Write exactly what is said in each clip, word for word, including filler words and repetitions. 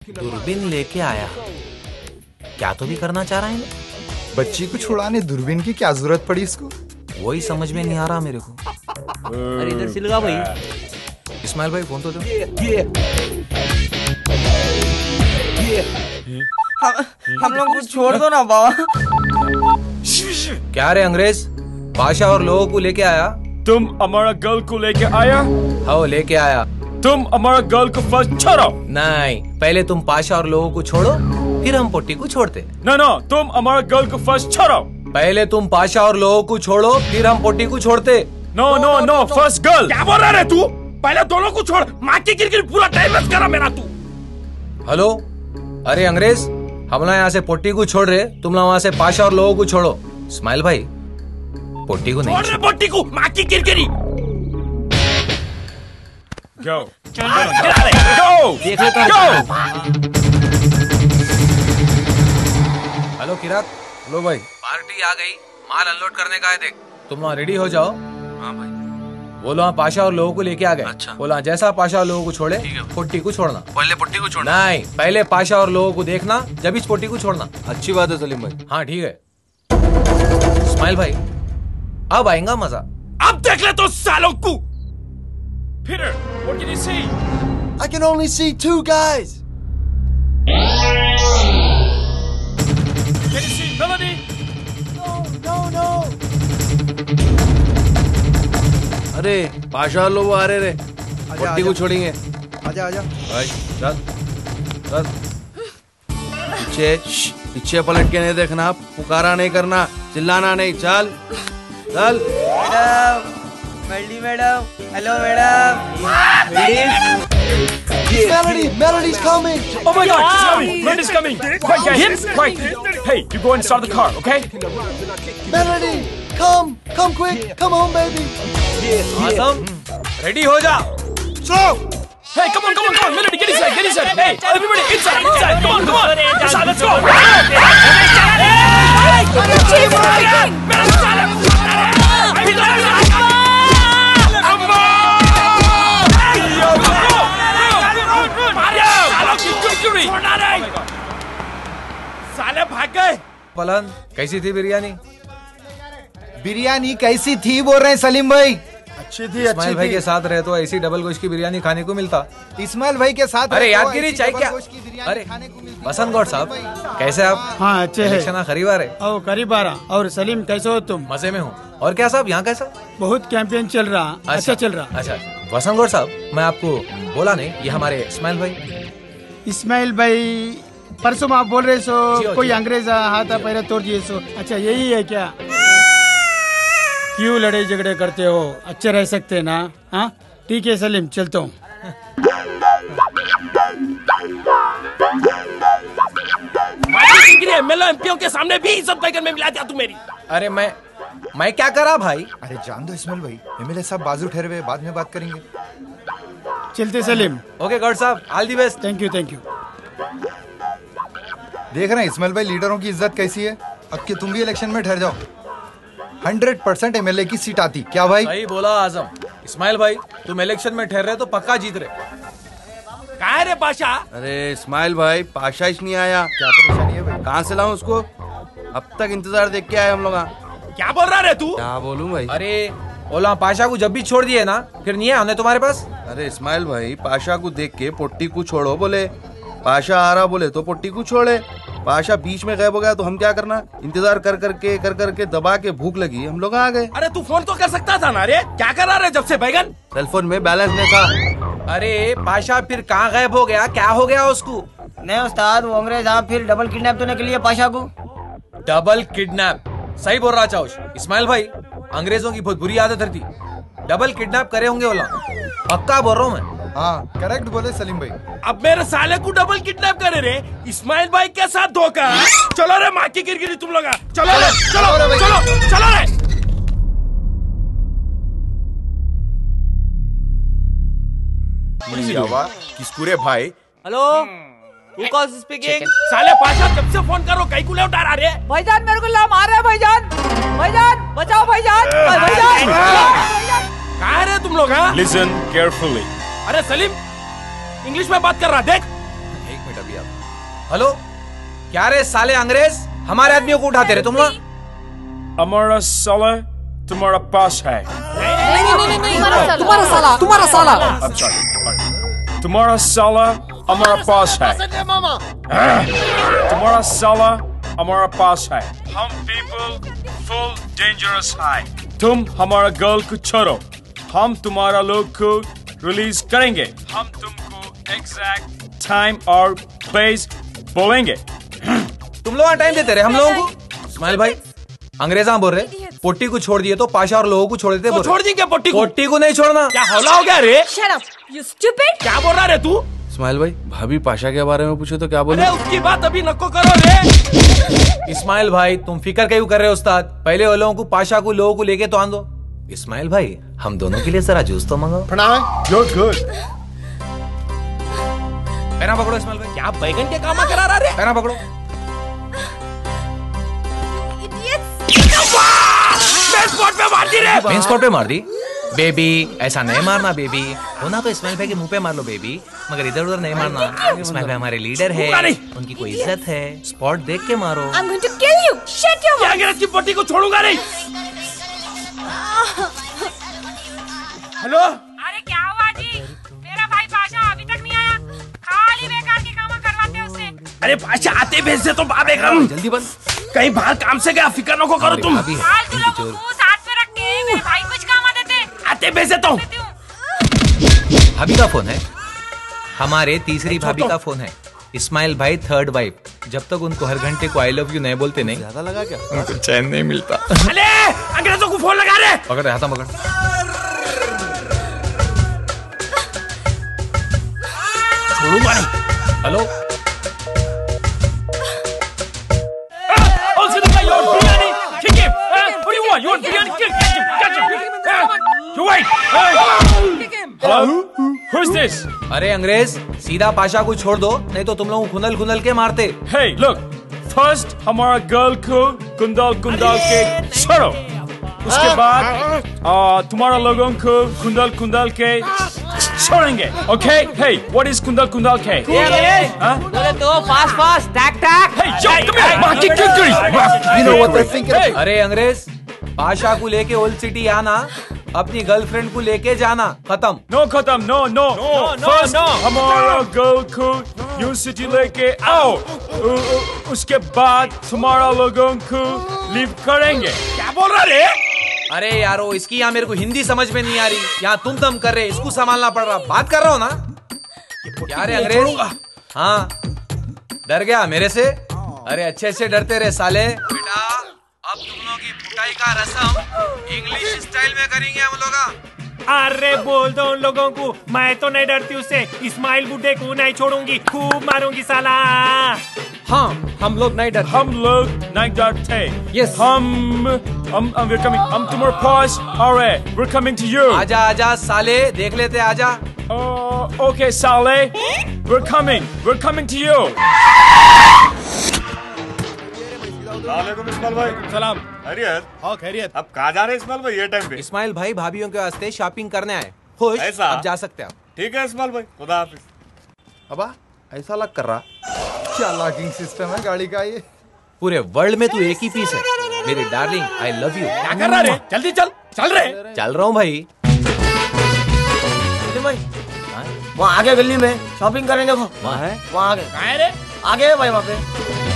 दूरबीन लेके आया, क्या तो भी करना चाह रहा है? बच्ची को छुड़ाने दूरबीन की क्या जरूरत पड़ी इसको? वही समझ में नहीं आ रहा मेरे को। अरे इधर सिलगा भाई। इस्माइल भाई फोन तो दो। हम लोग को छोड़ दो ना बाबा। क्या रे अंग्रेज, पाशा और लोगों को लेके आया? तुम हमारा गर्ल को लेके आया? हाँ लेके आया। तुम हमारा गर्ल को फर्स्ट छोड़ो। नहीं, पहले तुम पाशा और लोगों को छोड़ो, फिर हम पोटी को छोड़ते। ना ना, तुम हमारा गर्ल को फर्स्ट छोड़ो। पहले तुम पाशा और लोगों को छोड़ो, फिर हम पोटी को छोड़ते। No no no, first girl. क्या बोल रहा है तू? पहले दोनों को छोड़, माँ की किरकिर पूरा टाइम वेस्ट करा मेरा तू। हेलो, अरे अंग्रेज, हम लोग यहाँ से पोटी को छोड़ रहे, तुम लोग वहाँ से पाशा और लोगों को छोड़ो। इस्माइल भाई, पोटी को नहीं छोड़ रहे, पोटी को, माँ की किरकिरी। Go. Go. Go. Hello Kirat. Hello भाई। पार्टी आ गई, माल अनलोड करने का है, देख तुम वहाँ रेडी हो जाओ। हाँ भाई। बोलो हाँ, पाशा और लोगों को लेके आ गए। अच्छा। बोला जैसा पाशा और लोगों को छोड़े, पोटी को छोड़ना। पहले पोटी को छोड़ना? नहीं, पहले पाशा और लोगों को देखना, जब इस पोटी को छोड़ना। अच्छी बात है सलीम भाई। हाँ ठीक है। इस्माइल भाई, अब आएगा मजा। अब देख ले तो सालों को। Peter, what can you see? I can only see two guys. Can you see Melody? No, no, no. अरे पाशा लोग आ रहे रे, पोटी को छोड़ेंगे। आजा आजा। भाई चल चल। पीछे पीछे पलट के नहीं देखना, पुकारा नहीं करना, चिल्लाना नहीं। चल चल। Madam, Melody madam, hello madam. Melody, Melody's coming. Oh my God, she's coming. Melody's coming. Quick, guys, quick. Hey, you go and start the car, okay? Melody, come, come quick, come home, baby. आसम, ready हो जा। Slow. Hey, come on, come on, come on. Melody, get inside, get inside. Hey, everybody, inside, inside. Come on, come on. Inside, let's go. साले भाग गए। पलन, कैसी थी बिरयानी? बिरयानी कैसी थी बोल रहे हैं सलीम भाई? अच्छी थी, इस्माइल भाई के साथ रहे तो ऐसी डबल गोश्त की बिरयानी खाने को मिलता। इस्माइल भाई के साथ। अरे यादगिरी चाय क्या? अरे बसंत गौड़ साहब, कैसे आप? हाँ अच्छे है। खरीबार है। और करीब आ रहा। और सलीम कैसे हो तुम? मजे में हूँ। और क्या साहब, यहाँ कैसा? बहुत कैंपेन चल रहा। अच्छा, अच्छा चल रहा। अच्छा बसंत गौड़ साहब, मैं आपको बोला नहीं, ये हमारे इस्माइल भाई। इस्माइल भाई, परसों आप बोल रहे सो कोई अंग्रेज हाथा पैरा तोड़ दिए सो। अच्छा यही है क्या? क्यों लड़ाई झगड़े करते हो? अच्छे रह सकते ना? हाँ ठीक है सलीम, चलता हूँ। एमएलए एमपीओ के सामने भी इज्जत बैगन में मिला दिया तू मेरी। अरे मैं मैं क्या करा भाई? अरे जान दो इस्माइल भाई, एमएलए साहब बाजू ठहरे हुए, बाद में बात करेंगे। चलते सलीम। ओके गौड़ साहब, all the best. Thank you thank you. देख रहे हैं इस्माइल भाई, लीडरों की इज्जत कैसी है। अब कि तुम भी इलेक्शन में ठहर जाओ, हंड्रेड परसेंट एमएलए की सीट आती। क्या भाई? सही बोला आजम। इस्माइल भाई, तुम इलेक्शन में ठहर रहे तो पक्का जीत रहे। कहाँ है रे पाशा? अरे इस्माइल भाई, पाशा ही नहीं आया। क्या परेशानी है भाई? कहाँ से लाऊं उसको? अब तक इंतजार देख के आए हम लोग। क्या बोल रहा है तू? क्या बोलूं भाई? अरे बोला पाशा को जब भी छोड़ दिए ना, फिर नहीं है हमने तुम्हारे पास। अरे इस्माइल भाई, पाशा को देख के पोटी को छोड़ो बोले, पाशा आ रहा बोले तो पोटी को छोड़े। पाशा बीच में गायब हो गया तो हम क्या करना? इंतजार कर करके कर करके दबा के भूख लगी, हम लोग आ गए। अरे तू फोन तो कर सकता था ना रे, क्या कर रहा है जब से बैगन? सेलफोन में बैलेंस नहीं था। अरे पाशा फिर कहाँ गायब हो गया? क्या हो गया उसको? नहीं उस्ताद, वो अंग्रेज आप फिर डबल किडनैप तो नहीं के लिए पाशा को। Double kidnap? सही बोल रहा चाउश। इस्माइल भाई, अंग्रेजों की बहुत बुरी आदत थी, डबल किडनैप करे होंगे बोला, पक्का बोल रहा हूँ मैं। हाँ करेक्ट बोले सलीम भाई। अब मेरे साले को डबल किडनैप करे रे इस्माइल भाई के साथ धोखा। चलो रे माँ की गिरगिरी तुम लोग, चलो रे, चलो चलो चलो रे। किसको रे भाई? Hello, Who calls speaking? साले पाशा जब से फोन करो कहीं को ले उठा रहा रे। भाईजान मेरे को ला मार रहा है भाईजान। भाईजान बचाओ भाईजान। भाईजान कहाँ है रे तुम लोग? हाँ Listen carefully. अरे सलीम इंग्लिश में बात कर रहा, देख। एक मिनट अभी दिया। हेलो, क्या रे साले अंग्रेज, हमारे आदमियों को उठाते रहे तुम लोग। हमारा साला तुम्हारा पास है। नहीं नहीं नहीं नहीं तुम्हारा साला तुम्हारा साला अच्छा, तुम्हारा साला हमारा पास है। तुम्हारा साला हमारा पास है। हम पीपल फुल डेंजरस है। तुम हमारा गर्ल को छोड़ो, हम तुम्हारा लोग को रिलीज करेंगे। हम तुमको एग्जैक्ट टाइम और प्लेस बोलेंगे। तुम लोग टाइम देते रहे हम लोगों को। इस्माइल भाई, अंग्रेजा बोल रहे पोटी को छोड़ दिए तो पाशा और लोगों को छोड़ देते। तो छोड़ दी क्या पोटी को? पोटी को नहीं छोड़ना। क्या हौला हो गया रे? Shut up, you stupid! क्या बोल रहा रे तू? इस्माइल भाई, भाभी पाशा के बारे में पूछे तो क्या बोले? अरे उसकी बात अभी नको करो रे। इस्माइल भाई, तुम फिक्र क्यों कर रहे हो उस्ताद? पहले वो लोगों को पाशा को लोगों को लेके तो आन दो। इस्माइल भाई, हम दोनों के लिए जरा जूस तो मंगाओ। Good good. पैना पकड़ो इस्माइल भाई। क्या बैगन के कामा करा रहा रे? पैना पकड़ो। मेन स्पॉट पे मार दी रे। मेन स्पॉट पे मार दी? बेबी, ऐसा नहीं मारना बेबी। होना तो इस्माइल भाई के मुंह पे मार लो बेबी, मगर इधर उधर नहीं मारना। इस्माइल भाई हमारे लीडर है, उनकी कोई इज्जत है। स्पॉट देख के मारो। I'm going to kill you! Shut your क्या mouth! अंग्रेज की पोटी को छोड़ूंगा नहीं। हेलो, अरे क्या हुआ जी? मेरा भाई पाशा अभी तक नहीं आया, खाली बेकार के काम करवाते हैं उससे। अरे पाशा आते भेज दे तो बाबे हम जल्दी बंद। कहीं बाहर काम से गया, फिक्र न को करो तुम। फालतू लोगों को साथ में रख के मेरे भाई कुछ काम देते। आते भेज देता हूँ। भाभी का फोन है, हमारे तीसरी भाभी का फोन है। इस्माइल भाई थर्ड वाइफ। जब तक उनको हर घंटे को आई लव यू नहीं बोलते नहीं, ज्यादा लगा क्या? उनको चैन नहीं मिलता। अरे अंग्रेजों को फोन लगा रे। पकड़ हाथ पकड़। छोड़ूंगा नहीं। Hello, You want biryani? Kick him! Huh? What do you want? You want biryani? Kick, catch him! Catch him! Huh? You wait! Hey! Hello? Who's this? अरे अंग्रेज, सीधा पाशा को छोड़ दो, नहीं तो तुम लोग खुनल खुनल के मारते। Hey, look! First, हमारा गर्ल को कुंदल कुंदल के छोड़ो। उसके बाद आ, तुम्हारा लोगों को कुंदल कुंदल के छोड़ेंगे। Okay? Hey, what is Kundal Kundal के? Huh? बोले तो फास्ट फास्ट टैक टैक। Hey, Joe, come here! माँ की किक करी। You know what I think? Hey! अरे अंग्रेज, पाशा को लेके ओल्ड सिटी आना, अपनी गर्लफ्रेंड को लेके जाना, खत्म। No, खत्म, no, no, no, First, no. हमारा गर्ल को न्यू सिटी लेके आओ। उ, उ, उसके बाद तुम्हारा लोगों को लीव करेंगे। क्या बोल रहा रे? अरे यारो, इसकी यहाँ मेरे को हिंदी समझ में नहीं आ रही। यहाँ तुम तम कर रहे, इसको संभालना पड़ रहा। बात कर रहा हो ना? क्या रे अंग्रेज? हाँ, डर गया मेरे से? अरे अच्छे से डरते रहे साले। बेटा, अब तुम लोगों की पिटाई का रस्म इंग्लिश स्टाइल में करेंगे हम लोग। अरे बोल दो उन लोगों को, मैं तो नहीं डरती उससे। इस्माइल बुड्ढे को नहीं छोड़ूंगी, खूब मारूंगी साला। हाँ, हम लोग नहीं डरते। हम लोग नहीं डरते। Yes. हम हम हम we're coming. हम तुम्हारे पास आ रहे। We're coming to you. आजा आजा साले, देख लेते आजा। Oh, okay, साले. We're coming. We're coming to you. वालेकुम इस्माइल भाई। सलाम। खैरियत? हाँ खैरियत। अब कहाँ जा रहे हैं इस्माइल भाई ये टाइम पे? इस्माइल भाई भाभीयों के वास्ते शॉपिंग करने आए। खुश, ऐसा? अब जा सकते हैं। ठीक है इस्माइल भाई, खुदा हाफिज। अबा ऐसा लग कर रहा। क्या लॉकिंग सिस्टम है गाड़ी का ये? पूरे वर्ल्ड में तू एक ही पीस है मेरी डार्लिंग, आई लव यू। क्या कर रहा रे? जल्दी चल, चल रहे। चल रहा हूँ भाई। भाई वहाँ आगे गली में शॉपिंग करेंगे। देखो वहाँ है, वहाँ आगे। कहाँ है रे? आगे है भाई वहाँ पे।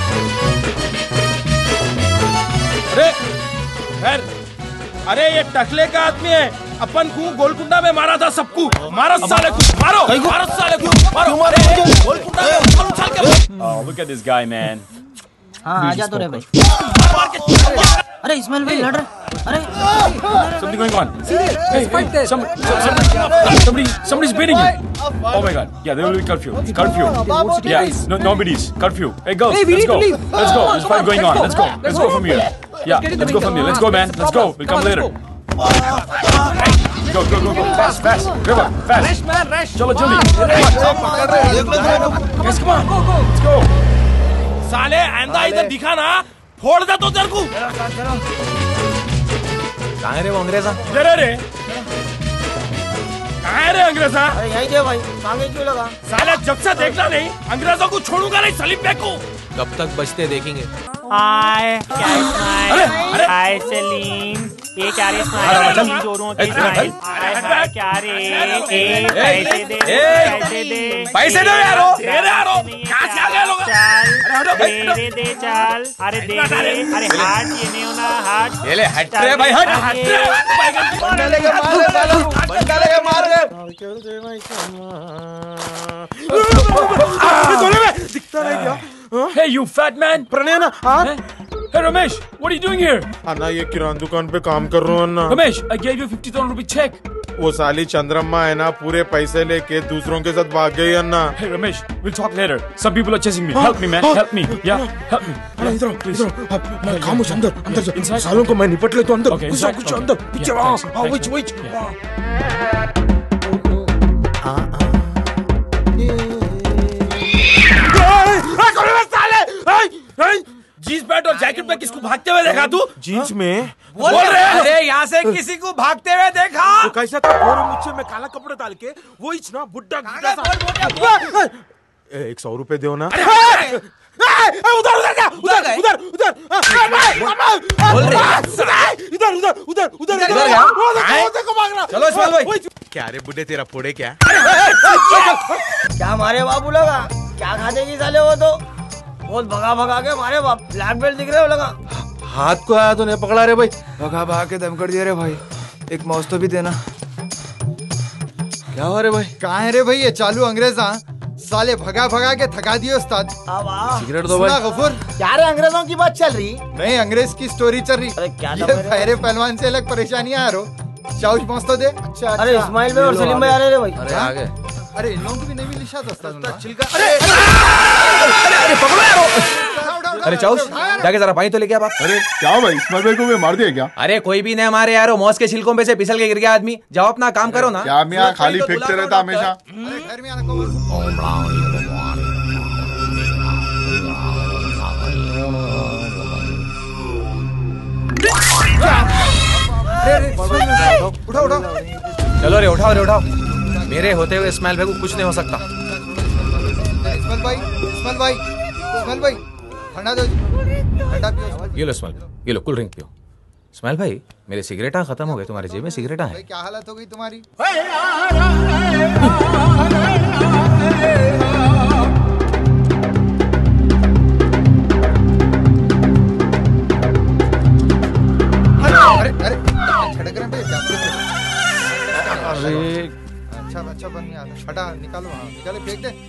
अरे खैर, अरे ये टकले का आदमी है। अपन को गोलकुंडा में मारा था सबको। मारो साले को, मारो, मारो साले को, मारो। गोलकुंडा में उछल उछल के। Oh, look at this guy, man. हाँ आजा तो रे भाई। अरे इस्माइल भाई लड़ रहा। अरे Something going on. Hey, hey, some, some, somebody, somebody's beating you. Oh my God. Yeah, there will be curfew. Curfew. Yeah, no, nobody's curfew. Hey, girls, Hey, we let's need go. to leave. Let's go. There's fight going on. Let's go. Let's Let's go go. from here. Yeah, get in the let's go from vehicle. here. Let's go, man. Let's go. We'll come later. Go, go, go, go. Fast, fast. Come on, fast. Rush man rush. चलो जल्दी। Yes, come on. Let's go. साले आंदा इधर दिखा ना, फोड़ दे तो तेरे को। कहाँ है रे वो अंग्रेजा? इधर है रे। कहाँ है रे अंग्रेजा? अरे यहीं थे भाई, मांगे क्यों लगा? साला जब से देखना नहीं, अंग्रेजों को छोड़ूंगा नहीं, सलीम फेंकू। कब तक बचते देखेंगे। हाय क्या स्माइल, हाय सलीम, ये क्या रे स्माइल, जोरों की स्माइल, हाय क्या रे, ए पैसे दे, पैसे दे, पैसे दो यारो, दे रे यारो, क्या क्या गए लोग? चल दे दे चल, अरे दे दे, अरे हाथ ये नहीं होना हाथ, ये ले हट रे भाई हट, हट रे, बंदा लेके मार रे साला, बंदा लेके मार रे। दिखता नहीं क्या? Hey you fat man! Pranay ना हाँ Hey Ramesh, what are you doing here? अन्ना ये किराना दुकान पे काम कर रहा हूँ अन्ना। Ramesh, I gave you fifty thousand rupee check. वो साली चंद्रम्मा है ना, पूरे पैसे लेके दूसरों के साथ भाग गई अन्ना। Hey Ramesh, we'll talk later. Some people are chasing me. Help me man, help me. Yeah, help me. इधर इधर खामोश अंदर अंदर जा, सालों को मैं निपट ले तो अंदर Okay, कुछ inside. कुछ अंदर Okay. पीछे Yeah, वहाँ thanks. हाँ Thanks. वही वही Yeah. जीन्स पैंट और जैकेट में किसको भागते हुए देखा तू? जीन्स में बोल रहे अरे यहाँ से किसी को भागते हुए देखा। तो कैसा था गोरे मुझसे में काला कपड़ा डाल के वो इतना बुड्ढा बुड्ढा सा ए, एक सौ रुपए दो ना। उधर उधर जा उधर उधर उधर बोल रहे इधर उधर उधर उधर इधर क्या? देखो भाग रहा। चलो इस्माइल भाई। क्या रे बुड्ढे तेरा फोड़े क्या? क्या हमारे बाबू लगा? क्या खा देगी साले वो तो? बहुत भगा भगा के हमारे बाप ब्लैक बेल्ट दिख रहे हो लगा। हाथ को आया तो नहीं पकड़ा रे भाई। भगा भगा के दम कर दिया रे भाई, एक मौज तो भी देना। क्या हुआ रे भाई? कहाँ है रे भाई ये चालू अंग्रेज? हाँ साले भगा भगा के थका दिए उस्ताद। सिगरेट दो सुना भाई। गफूर? क्या रे अंग्रेजों की बात चल रही? नहीं अंग्रेज की स्टोरी चल रही। अरे क्या ये पहरे पहलवान से अलग परेशानियां आ रहा। चाउच मौज तो दे। अच्छा अरे इस्माइल भाई और सलीम भाई आ रहे रे भाई। अरे आ गए। अरे इन लोगों की भी नहीं मिली शायद उस्ताद। छिलका। अरे पकड़ो यारो। अरे चाउस जाके जरा पानी तो लेके आ बाप। अरे क्या भाई इस्माइल भाई को भी मार दिया क्या? अरे कोई भी नहीं हमारे यारो, मौज के छिलकों पे से फिसल के गिर गया आदमी। जाओ अपना काम करो ना। क्या मियां खाली फेंकते रहता हमेशा। अरे घर में आना उठाओ उठाओ। चलो रे उठाओ रे उठाओ। मेरे होते हुए इस्माइल भाई को कुछ नहीं हो सकता। इस्माइल भाई इस्माइल भाई इस्माइल भाई ठंडा दो, ठंडा पियो। ये लो इस्माइल, ये लो कूल ड्रिंक पियो। इस्माइल भाई मेरे सिगरेटा खत्म हो गए, तुम्हारे जेब में सिगरेटा है? क्या हालत हो गई तुम्हारी? अरे अरे छड़क रहे हैं अरे अच्छा अच्छा बन गया। हटा निकालो, हाँ निकाले फेंक दे।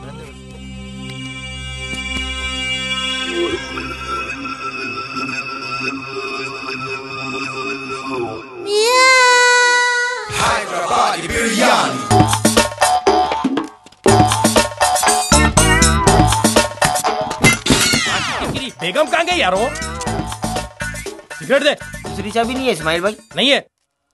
Hyderabadi biryani. बेगम कहाँ गई यारो? सिगरेट दे। दूसरी चाबी नहीं है इस्माइल भाई? नहीं है।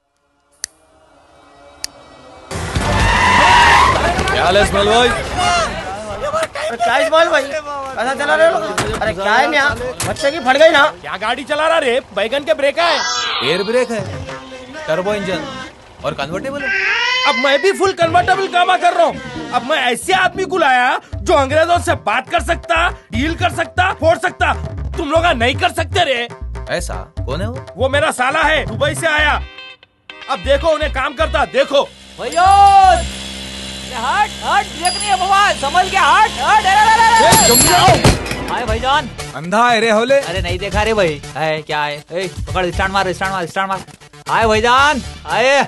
क्या हाल है इस्माइल भाई? क्या इस्माइल भाई ऐसा चला रहे हो? अरे क्या है यहाँ बच्चे की फट गई ना? क्या गाड़ी चला रहा रे? बैगन के ब्रेक है, एयर ब्रेक है, टर्बो इंजन और कन्वर्टेबल है। अब मैं भी फुल कन्वर्टेबल कामा कर रहा हूँ। अब मैं ऐसे आदमी को लाया जो अंग्रेजों से बात कर सकता, डील कर सकता, फोड़ सकता। तुम लोग नहीं कर सकते रे। ऐसा कौन है वो? वो मेरा साला है, दुबई से आया। अब देखो उन्हें काम करता देखो। भाईजान हट हट, देखनी है बाबा, समझ के हट हट। अरे हाय भाईजान। अंधा है रे होले। अरे नहीं देखा रे भाई। है क्या है? ए, पकड़ स्टार्ट मार स्टार्ट मार स्टार्ट मार। हाय भाईजान आए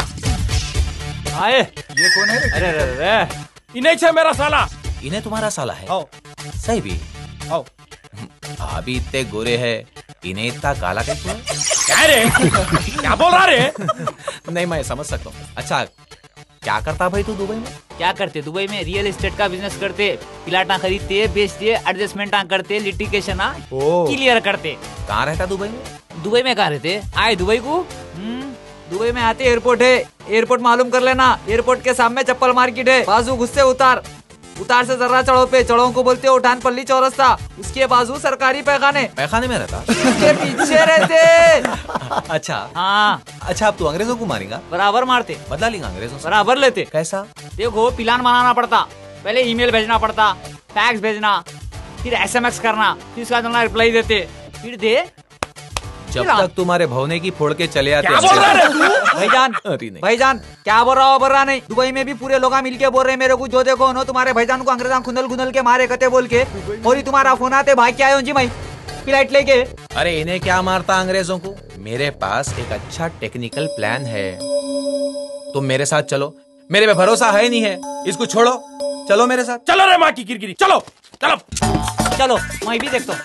आए। ये कौन है रे? अरे अरे अरे इन्हें छे मेरा साला। इन्हें तुम्हारा साला है? आओ सही भी। आओ। अभी इतने गोरे है, इन्हें इतना काला कैसे? क्या रे? क्या बोल रहा रे? नहीं मैं समझ सकता हूँ। अच्छा क्या करता भाई तू दुबई में? क्या करते दुबई में? रियल एस्टेट का बिजनेस करते, प्लाटा खरीदते बेचते, एडजस्टमेंट करते, लिटिगेशन क्लियर करते। कहाँ रहता दुबई में? दुबई में कहाँ रहते? आए दुबई को? दुबई में आते एयरपोर्ट है, एयरपोर्ट मालूम कर लेना। एयरपोर्ट के सामने चप्पल मार्केट है, बाजू घुससे उतार उतार से जर्रा चढ़ो पे, चढ़ो को बोलते हो उठान पल्ली चौरस्ता, उसके बाजू सरकारी पैखाने। पैखाने में रहता उसके पीछे रहते। अच्छा हाँ। अच्छा, अब तू अंग्रेजों को मारेगा? बराबर मारते। बदला लेंगे अंग्रेजों से? बराबर लेते। कैसा? देखो प्लान बनाना पड़ता, पहले ईमेल भेजना पड़ता, फैक्स भेजना, फिर एसएमएस करना, फिर उसका जल्दी रिप्लाई देते, फिर दे। जब तक तुम्हारे भवने की फोड़ के चले आते। क्या बोल रहा है तू? भाईजान, भाईजान क्या बोल रहा हो? बोल रहा नहीं। दुबई में भी पूरे लोग मिलके बोल रहे हैं मेरे को, जो देखो नो तुम्हारे भाईजान को अंग्रेजा खुंदल खुंदल के मारे कते बोल के, और ही तुम्हारा फोन आते भाई क्या आयो जी मैं फ्लाइट लेके। अरे इन्हें क्या मारता अंग्रेजों को? मेरे पास एक अच्छा टेक्निकल प्लान है, तुम मेरे साथ चलो। मेरे पे भरोसा है नहीं है, इसको छोड़ो, चलो मेरे साथ। चलो रे माँ की किरकिरी, चलो चलो चलो, मैं भी देखता हूँ।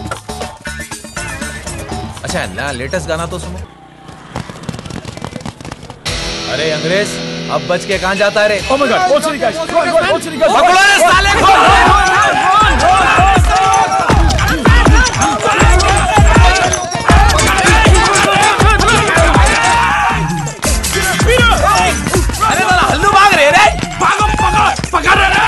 अच्छा ना, लेटेस्ट गाना तो सुनो। अरे अंग्रेज, अब बच के कहां जाता है रे? Oh my God, oh guys, oh my God, oh guys, पकड़ो रे साले को! अरे वाला हल्लू भाग रहे रे! भागो, पकड़, पकड़ रे!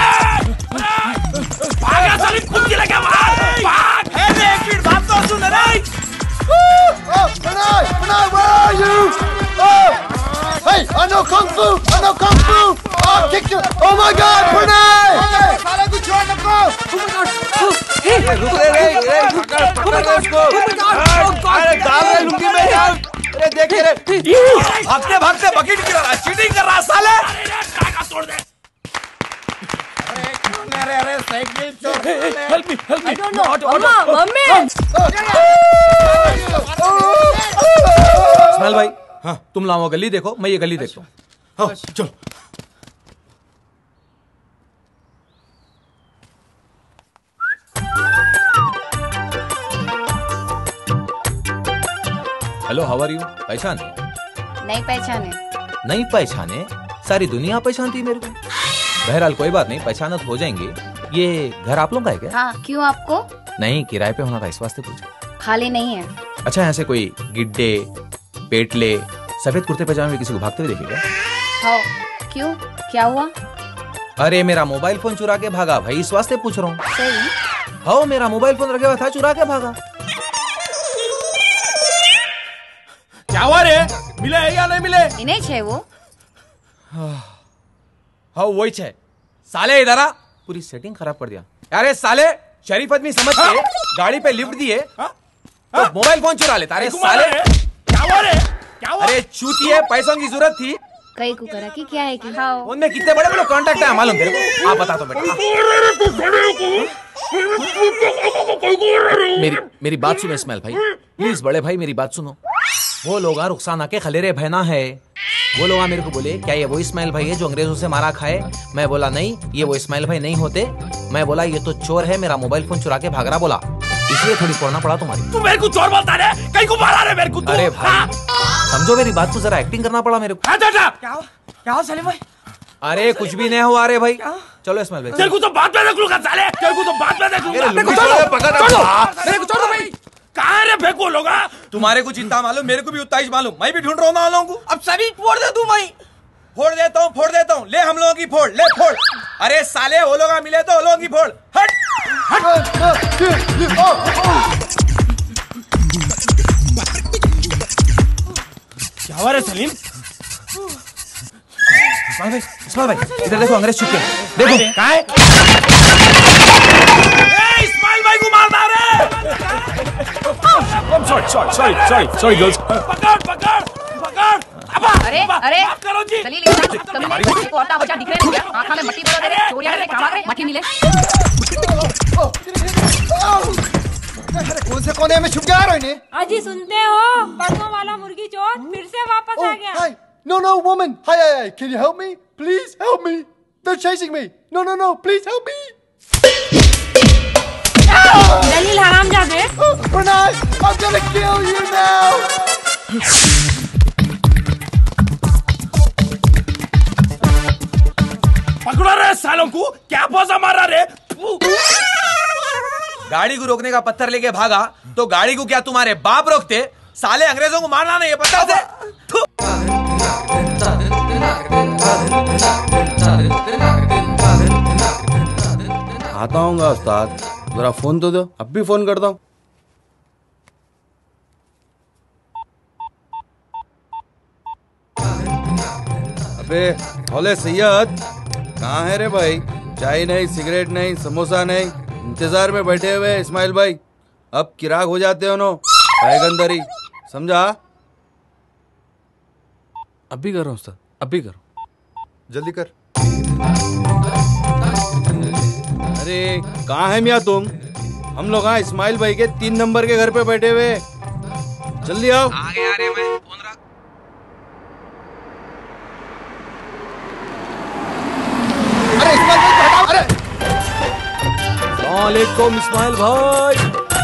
भागा साली, खुद की लगा मार! भाग! ए रे, एक मिनट बात तो सुन रे! Oh, Pranay! Pranay, where are you? Oh! Hey, I know Kung Fu! I know Kung Fu! I'll kick you! Oh my God, Pranay! साले को छोड़ नको! Oh my God! Hey, रुक रे रे रे! पकड़ पकड़ उसको! अरे डाल रे लुंगी में यार! अरे देख रे! भागते भागते बकेट गिरा रहा, चीटिंग कर रहा साले! टाका तोड़ दे! अरे अरे साइकिल छोड़! Help me, help me! I don't know. Mama, mummy! Ismail भाई, हाँ तुम लाओ गली देखो, मैं ये गली देखता हूँ। हाँ चलो। Hello, how are you? पहचाने? नहीं पहचाने। नहीं पहचाने? सारी दुनिया पहचानती मेरे को। बहरहाल कोई बात नहीं, पहचानत हो जाएंगे। ये घर आप लोग का है क्या? हाँ, क्यों आपको? नहीं, किराए पे होना था, इस वास्ते पूछा। खाली नहीं है। अच्छा, यहाँ से कोई गिड्डे, पेटले, सफेद कुर्ते पजामे में किसी को भागते हुए देखेगा? हाँ, क्यों? क्या हुआ? अरे मेरा मोबाइल फोन चुरा के भागा भाई, इस वास्ते पूछ रहा हूँ। सही। हाँ, मेरा मोबाइल फोन रखे हुआ था, चुरा के भागा। क्या हुआ रे? मिले या नहीं मिले? इन्हें छे वो। हाँ वही छे। साले इधर आ, पूरी सेटिंग खराब कर दिया। अरे साले, शरीफ आदमी समझ के गाड़ी पे लिफ्ट दिए तो मोबाइल फोन चुरा लेता। अरे साले, क्या हुआ रे? क्या हुआ? अरे चूतिए, पैसों की जरूरत थी। कई को करा कि क्या है कि हाँ। उनमें कितने बड़े बड़े कॉन्टैक्ट है मालूम तेरे को? आप बता दो बेटा। मेरी मेरी बात सुनो इस्माइल भाई, प्लीज बड़े भाई मेरी बात सुनो। वो लोग रुखसाना के खलेरे बहना है। वो लोग मेरे को बोले क्या ये वो इस्माइल भाई है जो अंग्रेजों से मारा खाए? मैं बोला नहीं, ये वो इस्माइल भाई नहीं होते। मैं बोला ये तो चोर है, मेरा मोबाइल फोन चुरा के भाग रहा बोला, इसलिए थोड़ी फोड़ना पड़ा तुम्हारी। तू मेरे को चोर बोलता है? कहीं को मारा रे मेरे को तू? अरे भाई समझो मेरी बात को, जरा एक्टिंग करना पड़ा मेरे को। क्या हो? क्या हो सलीम भाई? अरे कुछ भी नहीं हुआ रे भाई, चलो इस्माइल भाई। तेरे को तो बाद में देख लूंगा साले, तेरे को तो बाद में देख लूंगा। मेरे को छोड़ दो भाई। कहाँ रे फेंको लोग? तुम्हारे को चिंता मालूम, मेरे को भी उतना ही मालूम। मैं भी ढूंढ रहा हूँ ना लोगों को। अब सभी फोड़ दे तू। मैं फोड़ देता हूँ, फोड़ देता हूँ। ले हम लोगों की फोड़, ले फोड़। अरे साले वो लोग मिले तो वो लोगों की फोड़। हट क्या हुआ रे सलीम? इस्माइल भाई, इस्माइल भाई इधर देखो, अंग्रेज छुप गए। देखो कहाँ है? इस्माइल भाई को मारना रे! I'm sorry, sorry, sorry, sorry, sorry girls. पकड़, पकड़, पकड़! अरे अरे करो जी। चलिए लेकिन कभी नहीं को आटा बचा दिख रहे हैं क्या? आंखों में मट्टी भरो दे रहे, चोरियां करे, काम करे, मट्टी मिले। अरे कौन से कोने में छुप गया रो इन्हें? अजी सुनते हो, परसों वाला मुर्गी चोर फिर से वापस आ गया। Hi. No, no, woman. Hi, hi, hi. Can you help me? Please help me. They're chasing me. No, no, no. Please help me. दलील हरामजादे। Oh, Pranay, I'm gonna kill you now. पकड़ो रे सालों को, क्या पोजा मारा रे? गाड़ी को रोकने का पत्थर लेके भागा तो गाड़ी को क्या तुम्हारे बाप रोकते? साले अंग्रेजों को मारना नहीं है पता से? आता हूँ उस्ताद, जरा फोन तो दो, अब भी फोन करता हूँ। अबे भोले सैयद, कहाँ है रे भाई? चाय नहीं, सिगरेट नहीं, समोसा नहीं, इंतजार में बैठे हुए इस्माइल भाई। अब किराक हो जाते हो नो पैगंदरी, समझा? अब भी करो उस्ताद, अब भी करो, जल्दी कर। अरे कहाँ है मियाँ तुम? हम लोग हाँ इस्माइल भाई के तीन नंबर के घर पे बैठे हुए, जल्दी आओ। आगे आ रहे मैं, फोन रख। अरे इस्माइल भाई हटाओ, अरे अस्सलामुअलैकुम इस्माइल भाई।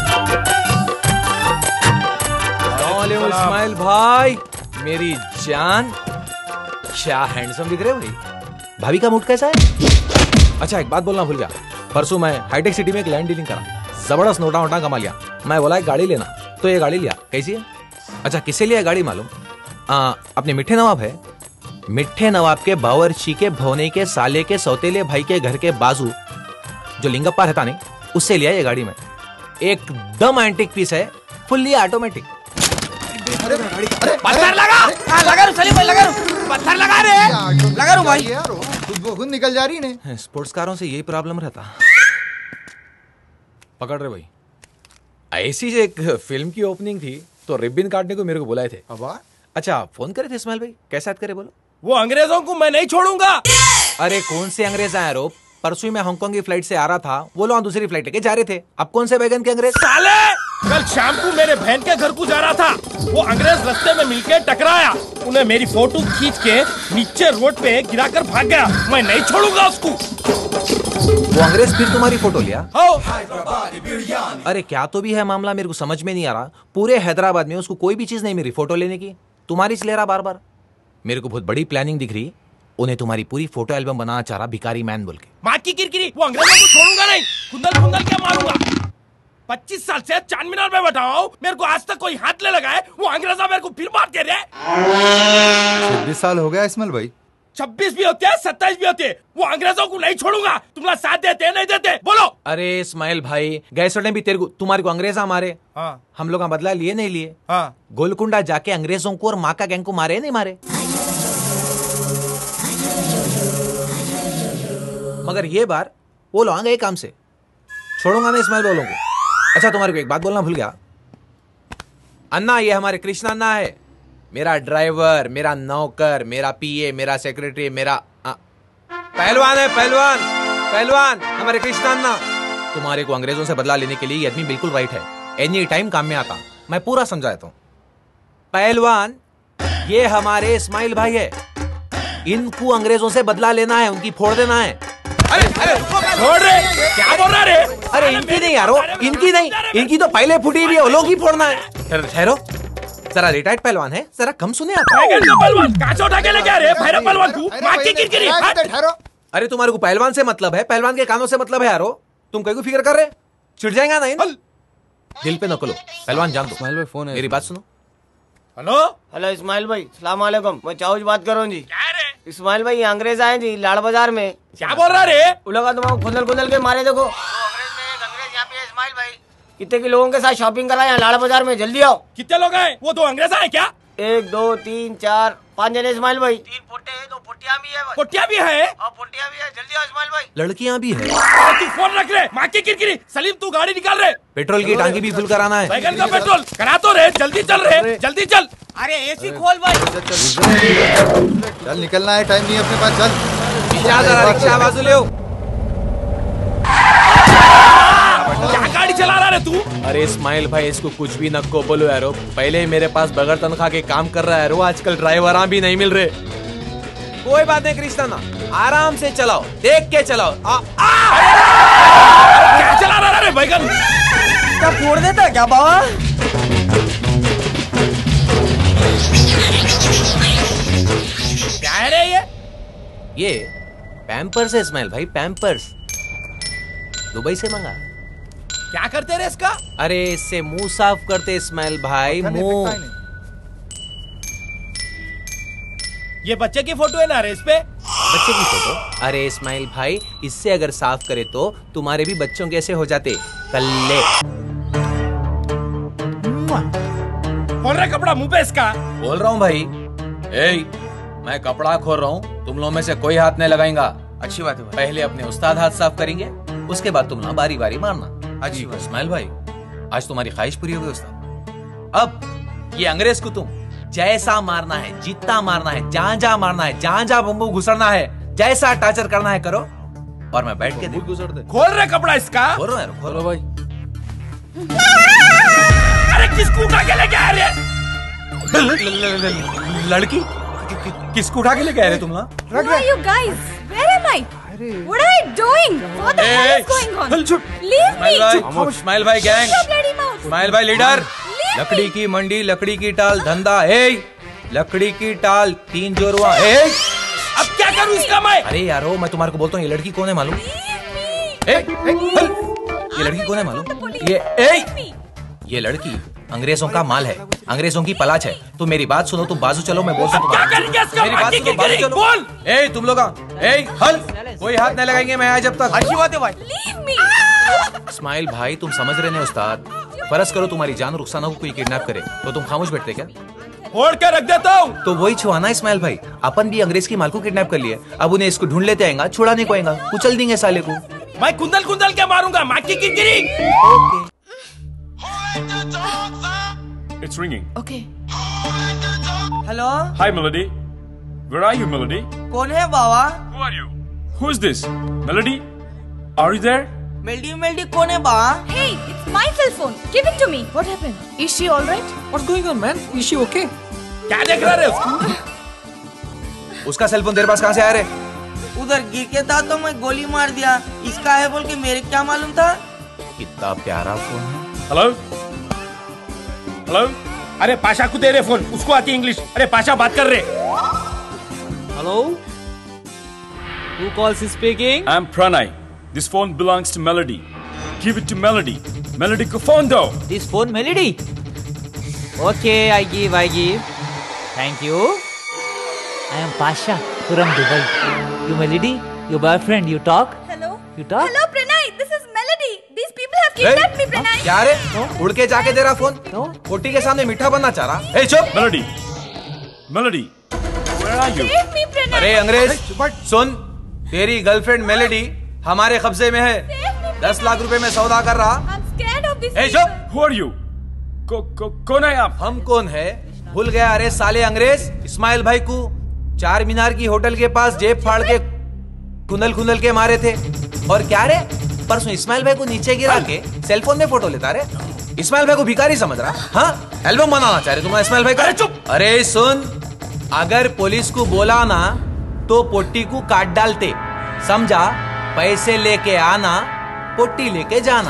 अस्सलामुअलैकुम इस्माइल भाई, मेरी जान, क्या हैंडसम दिख रहे हो भाई। भाभी का मूड कैसा है? अच्छा एक बात बोलना भूल गया, परसों मैं हाईटेक सिटी में एक लैंड डीलिंग करा, जबरदस्त नोटा वोटा कमा लिया। मैं बोला एक गाड़ी लेना, तो ये गाड़ी लिया। कैसी है? अच्छा किससे लिया गाड़ी मालूम? अपने मिठे नवाब है, मिठे नवाब के बावर्ची के भवने के साले के सौतेले भाई के घर के बाजू जो लिंगप्पा रहता नहीं, उससे लिया ये गाड़ी में। एकदम एंटिक पीस है, फुल्ली ऑटोमेटिक। पत्थर लगा, हाँ लगा रू सलीम भाई, लगा रू, पत्थर लगा रे, लगा रू भाई। खुद वो खुद निकल जा रही ने। स्पोर्ट्स कारों से यही प्रॉब्लम रहता। पकड़ रहे भाई। ऐसी जो एक फिल्म की ओपनिंग थी तो रिबन काटने को मेरे को बुलाए थे। अच्छा फोन करे थे इस्माइल भाई, कैसे याद करे बोलो? वो अंग्रेजों को मैं नहीं छोड़ूंगा। अरे कौन से अंग्रेज आए रो? परसों मैं हांगकांग की फ्लाइट से आ रहा था, वो लोग दूसरी फ्लाइट लेके जा रहे थे। अब कौन से बैगन के अंग्रेज? साले कल शाम को मेरे बहन के घर को जा रहा था, वो अंग्रेज रास्ते में मिलके टकराया, उन्हें मेरी फोटो खींच के नीचे रोड पे गिराकर भाग गया। मैं नहीं छोड़ूंगा उसको। वो अंग्रेज फिर तुम्हारी फोटो लिया? अरे क्या तो भी है मामला, मेरे को समझ में नहीं आ रहा। पूरे हैदराबाद में उसको कोई भी चीज नहीं मिली फोटो लेने की, तुम्हारी ले रहा बार बार। मेरे को बहुत बड़ी प्लानिंग दिख रही, उन्हें तुम्हारी पूरी फोटो एल्बम बनाना चाह रहा, भिखारी मैन बोल के। माँ की किरकिरी, वो अंग्रेजों को छोड़ूंगा नहीं, कुंदल कुंदल क्या मारूंगा। पच्चीस साल से चांद मीनार में बैठा हूँ, मेरे को आज तक कोई हाथ ले लगाए, वो अंग्रेजा मेरे को फिर मार दे रहे। छब्बीस साल हो गया इस्माइल भाई। छब्बीस भी होते हैं, सत्ताईस भी होते हैं, वो अंग्रेजों को नहीं छोड़ूंगा। तुम्हारा साथ देते नहीं देते बोलो? अरे इस्माइल भाई, गए ने भी तेरे को तुम्हारे को अंग्रेजा मारे, हाँ। हम लोग का बदला लिए नहीं लिए, हाँ। गोलकुंडा जाके अंग्रेजों को और माका गैंग को मारे नहीं मारे। मगर ये बार वो लोग गए काम से, छोड़ूंगा ना इस्माइल बोलों को। अच्छा तुम्हारे को एक बात बोलना भूल गया, अन्ना ये हमारे कृष्णा अन्ना है, मेरा ड्राइवर, मेरा नौकर, मेरा पीए, मेरा सेक्रेटरी, मेरा आ, पहलवान है, पहलवान पहलवान हमारे कृष्णा अन्ना। तुम्हारे को अंग्रेजों से बदला लेने के लिए ये आदमी बिल्कुल राइट है, एनी टाइम काम में आता। मैं पूरा समझाता हूं। पहलवान ये हमारे इस्माइल भाई है, इनको अंग्रेजों से बदला लेना है, उनकी फोड़ देना है। अरे अरे छोड़ रे, क्या बोल रहा रे? अरे इनकी नहीं यारो, इनकी नहीं, इनकी तो पहले फूटी हुई है, वो लोग ही फोड़ना है। ठहरो, जरा रिटायर्ड पहलवान है, जरा कम सुने आप। पहलवान कांच उठा के लेके आ रहे भैरव पहलवान को, मां की किरकिरी। अरे तुम्हारे को पहलवान से मतलब है, पहलवान के कानों से मतलब है यारो। तुम कहीं को फिक्र कर रहे, चिढ़ जाएगा नहीं? दिल पे नकलो, पहलवान जान दो। इस्माइल भाई फोन है, मेरी बात सुनो। हेलो हेलो इस्माइल भाई, सलाम वालेकुम, मैं चाउज बात कर रहा हूँ जी। क्या रे? इस्माइल भाई अंग्रेज आए जी लाड़ बाजार में। क्या बोल रहा रे? वो लोग तुम्हारा खुंदल खुंदल के मारे। देखो अंग्रेज में अंग्रेज यहाँ पे इस्माइल भाई, कितने के लोगों के साथ शॉपिंग करा यहाँ लाड़ बाजार में, जल्दी आओ। कितने लोग आए? वो दो अंग्रेज आए क्या? एक दो तीन चार पाँच जने इस्माइल भाई, तीन पोटे हैं, दो पोटिया भी है। पोटिया भी है? और पोटिया भी है, जल्दी आओ इस्माइल भाई। लड़कियां भी है। तू फोन रख रहे, माँ की किरकिरी। सलीम तू गाड़ी निकाल रहे, पेट्रोल की टांकी भी फुल कराना है। बैगन का पेट्रोल करा तो रहे, जल्दी चल रहे, जल्दी चल। अरे एसी खोल भाई, चल निकलना है, टाइम नहीं अपने पास, चल रिक्शा बाजू ले। क्या गाड़ी चला रहा है तू? अरे इस्माइल भाई इसको कुछ भी न को बोलो यारो, पहले मेरे पास बगैर तनख्वाह के काम कर रहा है यारो, आजकल ड्राइवर भी नहीं मिल रहे। कोई बात नहीं कृष्णा ना, आराम से चलाओ, देख के चलाओ। आ, आ! क्या चला रहा है बैगन? क्या फोड़ देता क्या बाबा? क्या है रे ये? ये पैम्पर्स है इस्माइल भाई, पैम्पर्स दुबई से मंगा। क्या करते रे इसका? अरे इससे मुंह साफ करते इस्माइल भाई, मुंह। ये बच्चे की फोटो है ना रे इस पे? बच्चे की फोटो? अरे इस्माइल भाई, इससे अगर साफ करे तो तुम्हारे भी बच्चों कैसे हो जाते कल्ले। खोल रहा कपड़ा मुंह पे इसका। बोल रहा हूँ भाई। ए, मैं कपड़ा खोल रहा हूँ, तुम लोगों में से कोई हाथ नहीं लगाएगा। अच्छी बात है भाई। पहले अपने उस्ताद हाथ साफ करेंगे, उसके बाद तुम लोग बारी बारी मारना। अच्छी बात। इस्माइल भाई, आज तुम्हारी ख्वाहिश पूरी हो गई उस्ताद। अब ये अंग्रेज को तुम जैसा मारना है, जितना मारना है, जहां जहां मारना है, जहां जहां बम्बू घुसरना है, जैसा टार्चर करना है करो, और मैं बैठ के घुसर दे। खोल रहे कपड़ा इसका। खोलो यार, खोलो भाई। अरे किसको उठा के लेके आ रहे? लड़की किसको उठा के लेके आ रहे तुम लोग? Who are you guys? Where am I? What am I doing? What the hell is going on? Leave me! Ismail भाई gang, Shut your bloody mouth! Ismail भाई लीडर। Leave लकड़ी me! की मंडी, लकड़ी की टाल धंधा। ए, लकड़ी की टाल तीन जोरवा। ए, अब क्या करूं इसका मैं? अरे यारो, मैं तुम्हारे को बोलता हूँ, ये लड़की कौन है मालूम? ए, ए, हल, ये लड़की कौन है मालूम? ये ए, ये लड़की अंग्रेजों का माल है, अंग्रेजों की पलाच है। तुम मेरी बात सुनो, तुम बाजू चलो, मैं बोलता हूँ। क्या करेंगे इसका? मेरी बात सुनो, बाजू चलो। बोल। ए, तुम लोग ए, हल, कोई हाथ नहीं लगाएंगे मैं आज जब तक। अच्छी बात है भाई। Leave me! इस्माइल भाई, तुम समझ रहे नहीं उस्ताद, फर्ज करो तुम्हारी जान रुखसाना को कोई किडनैप करे तो तुम खामोश बैठते क्या? फोड़ के रख देता हूँ। तो वही छुआना इस्माइल भाई, अपन भी अंग्रेज की माल को किडनैप कर लिए, अब उन्हें इसको ढूंढ लेते आएगा, छुड़ाने को आएगा, कुचल देंगे साले को। मैं कुंदल कुंदल के मारूंगा, माँ की किरकिरी। It's ringing. Okay. Hello, Hi Melody. Where are you, Melody? कौन है बाबा? Who are you? Who is this? Melody? Are you there? मेल्डी मेल्डी कौन है बाबा? Hey, it's my cell phone. Give it to me. What happened? Is she all right? What's going on, man? Is she okay? क्या देख रहा है उसको? उसका cellphone तेरे पास कहाँ से आ रहे? उधर गिर के था तो मैं गोली मार दिया, इसका है बोल के मेरे क्या मालूम था? कितना प्यारा फोन है। Hello? Hello? अरे पाशा को दे रहे फोन, उसको आती इंग्लिश। अरे पाशा बात कर रहे। Hello? Who calls is speaking? I'm Pranay. This phone belongs to Melody. Give it to Melody. Melody को फोन दो। This phone Melody? Okay, I give, I give. Thank you. I am Pasha from Dubai. You Melody? Your boyfriend? You talk? Hello? You talk? Hello, Pranay. This is Melody. These people have kidnapped me, Pranay. क्या रे? उड़ के जाके दे रहा phone? कोटी के सामने मीठा बनना चाह रहा? ए चुप! Melody. Melody. Where are you? Save me, Pranay. अरे अंग्रेज, सुन, तेरी गर्लफ्रेंड मेलेडी हमारे कब्जे में है, दस लाख रुपए में सौदा कर रहा। I'm scared of this. ए चुप! Who are you? को, को, कौन है आप? हम कौन है? भूल गया? अरे साले अंग्रेज, इस्माइल भाई को चार मीनार की होटल के पास जेब फाड़ के खुंदल खुंदल के मारे थे। और क्या रे, परसों इस्माइल भाई को नीचे गिरा के सेलफोन में फोटो लेता रे। इस्माइल भाई को भिखारी समझ रहा? हाँ, एल्बम बनाना चाह रहे तुम इस्माइल भाई का? अरे चुप! अरे सुन, अगर पुलिस को बोला ना तो पोट्टी को काट डालते, समझा? पैसे लेके आना, पोट्टी लेके जाना।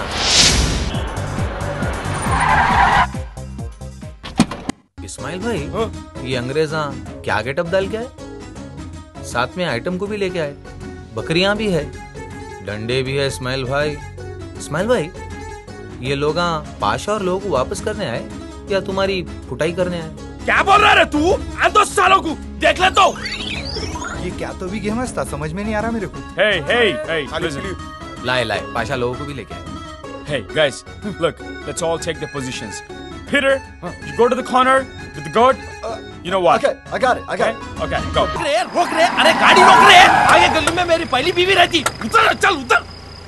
इस्माइल भाई, ये अंग्रेजा क्या गेटअप डाल के आए? साथ में आइटम को भी लेके आए, बकरियां भी है, डंडे भी है। इस्माइल भाई, इस्माइल भाई, ये लोग पाशा और लोगों को वापस करने आए या तुम्हारी कुटाई करने आए? क्या बोल रहा है तू? आ दो सालों को देख ले तो। ये क्या तो भी गेम है, समझ में नहीं आ रहा मेरे को। Hey, hey, hey, listen. लाए लाए, पाशा लोगों को भी लेके आए। Hey, guys, look, let's all take the positions. Peter, you go to the corner with the goat. You know what? Okay, I got it, I got it. Okay, go. रोक रहे, रोक रहे, अरे गाड़ी रोक रहे। आगे गली में मेरी पहली बीवी रहती। उतर, चल उतर।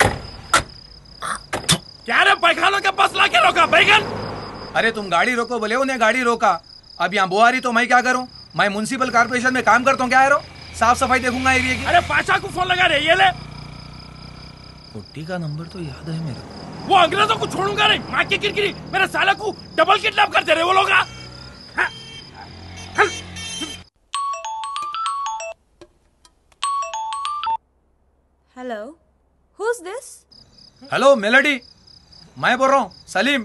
क्या रे, पैखानों के पास लाके रोका बैगन? अरे तुम गाड़ी रोको बोले, उन्हें गाड़ी रोका। अब यहाँ बुआरी तो मैं क्या करूँ? मैं म्युनिसिपल कॉर्पोरेशन में काम करता हूँ, क्या है? साफ सफाई देखूंगा एरिया की। अरे पाशा को फोन लगा रहे, ये ले। पुट्टी का नंबर तो याद है मेरे को। वो अंग्रेजों को छोड़ूंगा नहीं, माँ की किरकिरी, मेरे साले को डबल किडनैप करते रहे वो लोग। Hello? Who's this? Hello melody, मैं बोल रहा हूँ Salim.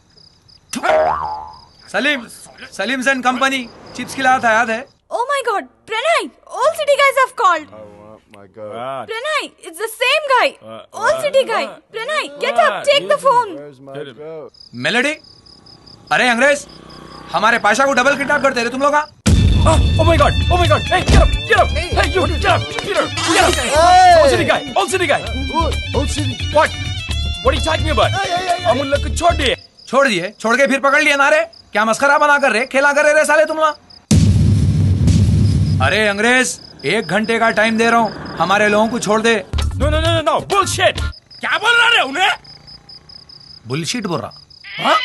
Salim, Salim and company chips खिलाया था, याद है? Oh my God, Pranay! All city guys have called. Oh my God. Pranay, it's the same guy. All city guy. Pranay, get up, take the phone. Where's my goat? Melody, अरे अंग्रेज, हमारे पाशा को double kidnap करते रहे तुम लोग। Oh my God! Oh my God! Hey, get up! Get up! Hey, you get up! Peter! Get up! Old city guy! Old city guy! Old city. What? What are you talking about? हम उन लोग को छोड़ दिए. छोड़ दिए? छोड़ के फिर पकड़ लिए ना रे? क्या मस्खरा बना कर रहे? खेला कर रहे साले तुम लोग? अरे अंग्रेज, एक घंटे का टाइम दे रहा हूँ, हमारे लोगों को छोड़ दे. No no no no no! Bullshit! क्या बोल रहा है उन्हें? बुलशिट बोल रहा. हाँ?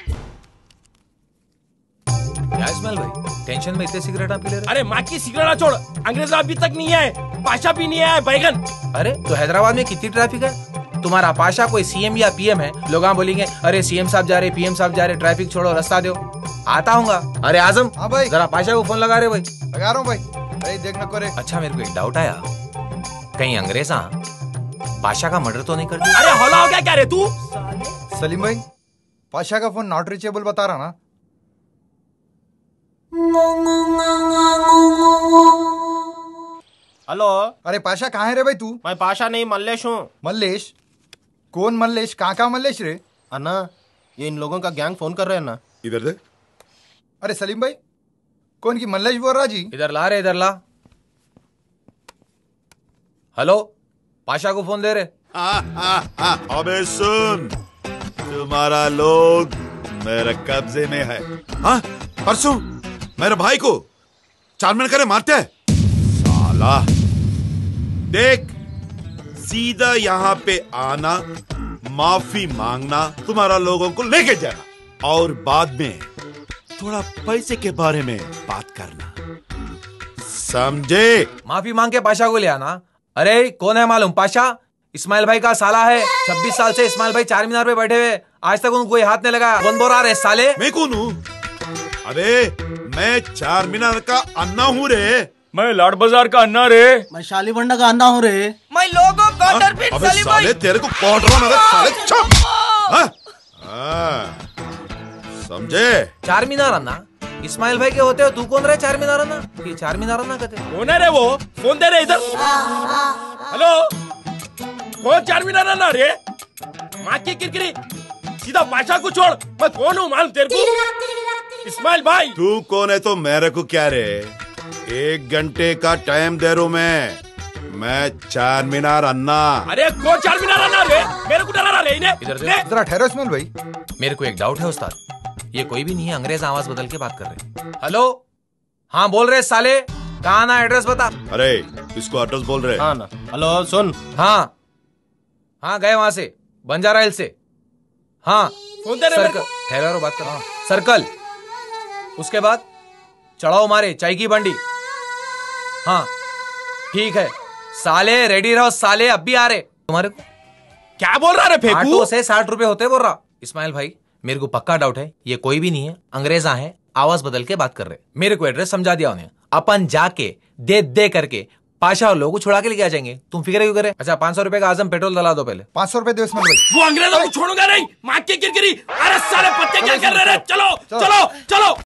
क्या इस्माइल भाई, टेंशन में इतने सिगरेट आप पी ले रहे? अरे माँ की सिगरेट छोड़, अंग्रेज अभी तक नहीं आए, पाशा भी नहीं आया, बैगन. अरे तो हैदराबाद में कितनी ट्रैफिक है? तुम्हारा पाशा कोई सीएम या पीएम है? लोग बोलेंगे अरे सीएम साहब जा रहे, पीएम साहब जा रहे, ट्रैफिक छोड़ो, रास्ता दो. आता हूँगा. अरे आजम, हाँ भाई, जरा पाशा को फोन लगा रहे भाई. लगा रहा हूँ भाई. अरे देखना करे. अच्छा मेरे को एक डाउट आया, कहीं अंग्रेज पाशा का मर्डर तो नहीं कर दिया? अरे हौला हो गया क्या रे तू? सलीम भाई, पाशा का फोन नॉट रीचेबल बता रहा ना. हेलो. अरे पाशा कहाँ है रे भाई तू? मैं पाशा नहीं, मल्लेश हूँ. मल्लेश? कौन मल्लेश? कहाँ कहाँ मल्लेश रे? अन्ना, ये इन लोगों का गैंग फोन कर रहे हैं ना. इधर दे. अरे सलीम भाई, कौन की मल्लेश बोल रहा जी? इधर ला रे, इधर ला. हेलो, पाशा को फोन दे रहे. आ, आ, आ, अबे सुन, तुम्हारा लोग मेरे कब्जे में है. हाँ, परसों मेरे भाई को चार मिनट करे मारते हैं. साला देख, सीधा यहाँ पे आना, माफी मांगना, तुम्हारा लोगों को लेके जाना और बाद में थोड़ा पैसे के बारे में बात करना, समझे? माफी मांग के पाशा को ले आना. अरे कौन है मालूम? पाशा इस्माइल भाई का साला है. छब्बीस साल से इस्माइल भाई चार मीनार पे बैठे हुए, आज तक उनको कोई हाथ नहीं लगा. कौन बोल रहा रे साले? मैं कौन हूँ? अबे मैं चार मीनार का अन्ना हूँ रे. मैं लाड बाजार का अन्ना रे. मैं शाली बंडा का अन्ना हूँ रे. मैं लोगो कॉर्नर पिट अबे सलीम साले भाई. तेरे को कॉर्नर में साले चुप. हाँ? हाँ, समझे? चार मीनार अन्ना इस्माइल भाई के होते हो, तू कौन रहे चार मीनार अन्ना? ये चार मीनार अन्ना कहते. कौन है रे वो? फोन दे रहे इधर. हेलो, कौन चार मीनार अन्ना रे? माँ की किरकिरी, सीधा पाशा को छोड़. मैं कौन हूँ मालूम तेरे को? इस्माइल भाई. तू कौन है तो मेरे को क्या रे? एक घंटे का टाइम दे रू मैं. मैं चार मीनार अन्ना. अरे कौन चार मीनार अन्ना रे? मेरे को डरा रहा रे इन्हें. इधर ले. जरा ठहरो इस्माइल भाई. मेरे को एक डाउट है उस्ताद, ये कोई भी नहीं है, अंग्रेज आवाज बदल के बात कर रहे. हेलो, हाँ बोल रहे साले, कहाँ आना, एड्रेस बता. अरे इसको एड्रेस बोल रहे. हाँ ना. हेलो सुन. हाँ हाँ, गए वहां से बंजारा हिल से. हाँ फोन दे रहे मेरे को. ठहरो बात करो. सर्कल, उसके बाद चढ़ाओ मारे चाय की बंडी. हाँ ठीक है साले, रेडी रहो साले, अब भी आ रहे. तुम्हारे को क्या बोल रहा रे फेंकू? ऑटो से साठ रुपए होते बोल रहा. इस्माइल भाई मेरे को पक्का डाउट है, ये कोई भी नहीं है, अंग्रेजा है, आवाज बदल के बात कर रहे. मेरे को एड्रेस समझा दिया उन्हें, अपन जाके दे दे करके पाशा और लोगों को छुड़ा के लेके आ जाएंगे. तुम फिक्र क्यों करे? अच्छा पांच सौ रुपए का आजम पेट्रोल डला दो पहले. पांच सौ रुपए दो इस्माइल भाई. वो अंग्रेजों को छोड़ूंगा नहीं. माँ की किरकिरी, अरे साले पत्ते क्या कर रहे हैं? चलो चलो चलो.